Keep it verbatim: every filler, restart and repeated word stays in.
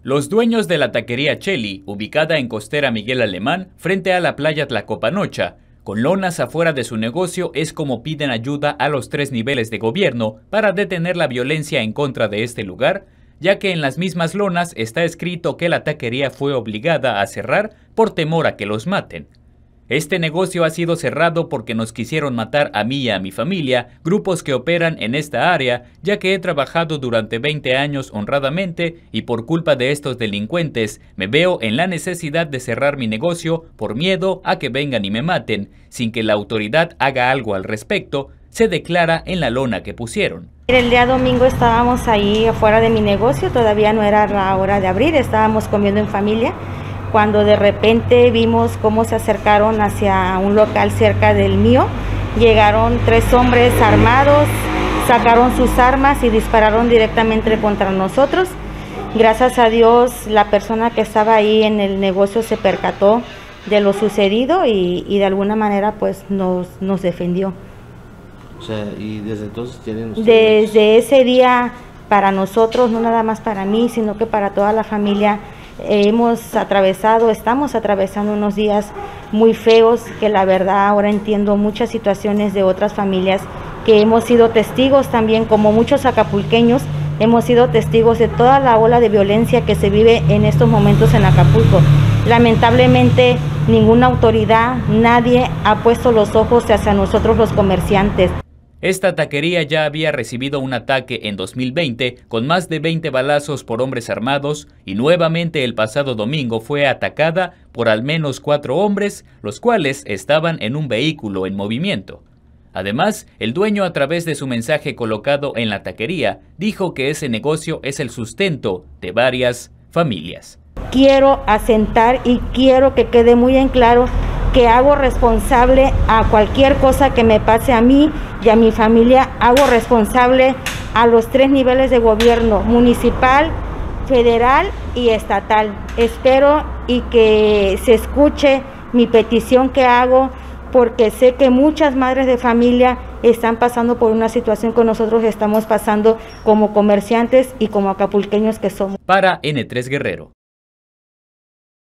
Los dueños de la taquería Cheli, ubicada en Costera Miguel Alemán, frente a la playa Tlacopanocha, con lonas afuera de su negocio, es como piden ayuda a los tres niveles de gobierno para detener la violencia en contra de este lugar, ya que en las mismas lonas está escrito que la taquería fue obligada a cerrar por temor a que los maten. Este negocio ha sido cerrado porque nos quisieron matar a mí y a mi familia, grupos que operan en esta área, ya que he trabajado durante veinte años honradamente y por culpa de estos delincuentes me veo en la necesidad de cerrar mi negocio por miedo a que vengan y me maten, sin que la autoridad haga algo al respecto, se declara en la lona que pusieron. El día domingo estábamos ahí afuera de mi negocio, todavía no era la hora de abrir, estábamos comiendo en familia, cuando de repente vimos cómo se acercaron hacia un local cerca del mío. Llegaron tres hombres armados, sacaron sus armas y dispararon directamente contra nosotros. Gracias a Dios, la persona que estaba ahí en el negocio se percató de lo sucedido y, y de alguna manera pues nos, nos defendió. O sea, y desde entonces tienen ustedes... Desde ese día, para nosotros, no nada más para mí, sino que para toda la familia, eh, hemos atravesado, estamos atravesando unos días muy feos, que la verdad ahora entiendo muchas situaciones de otras familias, que hemos sido testigos también, como muchos acapulqueños, hemos sido testigos de toda la ola de violencia que se vive en estos momentos en Acapulco. Lamentablemente, ninguna autoridad, nadie ha puesto los ojos hacia nosotros los comerciantes. Esta taquería ya había recibido un ataque en dos mil veinte con más de veinte balazos por hombres armados y nuevamente el pasado domingo fue atacada por al menos cuatro hombres, los cuales estaban en un vehículo en movimiento. Además, el dueño, a través de su mensaje colocado en la taquería, dijo que ese negocio es el sustento de varias familias. Quiero asentar y quiero que quede muy en claro que hago responsable a cualquier cosa que me pase a mí y a mi familia, hago responsable a los tres niveles de gobierno, municipal, federal y estatal. Espero y que se escuche mi petición que hago, porque sé que muchas madres de familia están pasando por una situación que nosotros estamos pasando como comerciantes y como acapulqueños que somos. Para N tres Guerrero.